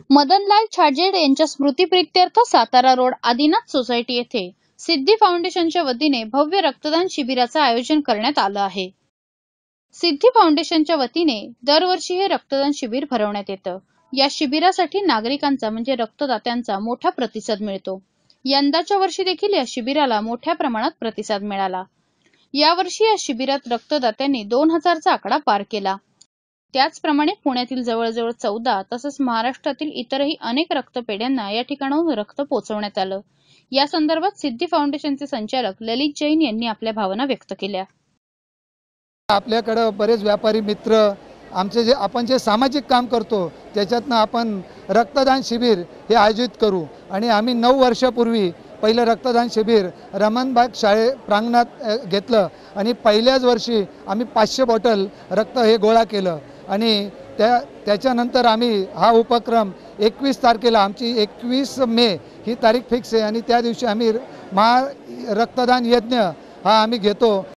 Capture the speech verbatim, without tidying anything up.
मदनलाल छाजेड यांच्या स्मृतिप्रित्यर्थ Satara road Adinath society येथे सिद्धी फाउंडेशनच्या वतीने भव्य रक्तदान शिबिराचे आयोजन करण्यात आले आहे। सिद्धी फाउंडेशनच्या वतीने दरवर्षी हे रक्तदान शिबिर भरवण्यात येतं। या शिबिरासाठी नागरिकांचा म्हणजे रक्तदात्यांचा मोठा प्रतिसाद मिळतो। यंदाच्या वर्षी देखील या शिबिराला मोठ्या प्रमाणात प्रतिसाद मिळाला। यावर्षी या शिबिरात रक्तदात्यांनी दोन हजारचा आकडा पार केला। त्याचप्रमाणे पुण्यातील जवळजवळ चौदा तसंच महाराष्ट्रातील इतरही अनेक रक्तपेढ्यांना या ठिकाणाहून रक्त पोहोचवण्यात आलं। या संदर्भात सिद्धी फाउंडेशनचे संचालक ललित जैन यांनी आपल्या भावना व्यक्त केल्या। आपल्याकडे बरेच व्यापारी मित्र आमचे जे आपण जे सामाजिक काम करतो त्याच्यातनं आपण रक्तदान शिबिर हे आयोजित करू आणि आम्ही नऊ वर्षापूर्वी पहिलं रक्तदान शिबिर रमणबाग शाळे प्रांगणात घेतलं आणि पहिल्याच वर्षी आम्ही पाचशे बॉटल रक्त हे गोळा केलं आणि त्या त्याच्यानंतर आम्ही हा उपक्रम एकवीस तारखेला आमची एकवीस मे ही तारीख फिक्स आहे आणि त्या दिवशी आम्ही महा रक्तदान यज्ञ हा आम्ही घेतो।